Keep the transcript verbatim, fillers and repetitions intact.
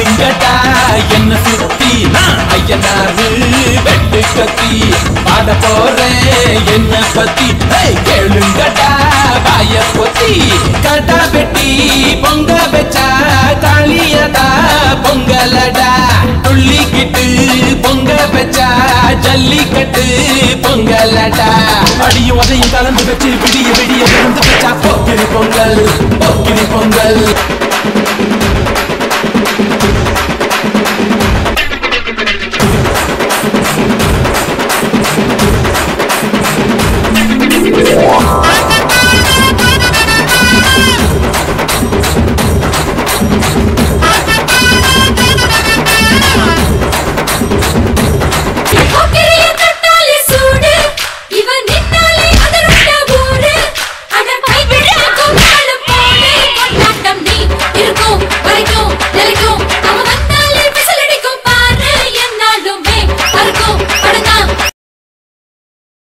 கேளுங்கடா என்ன சுத்தி நான் ஐயனாரு வெட்டு கத்தி பாட போறேன் என்ன பத்தி கேளுங்கடா பாய பொத்தி கடா வெட்டி பொங்க வச்சா காளியதா பொங்கலடா துள்ளிக்கிட்டு பொங்க வச்சா ஜல்லிக்கட்டு பொங்கலடா அடியும் அதையும் கலந்து வச்சு விடிய விடிய விழுந்து வச்சா Pokkiri Pongal Pokkiri Pongal Let it go.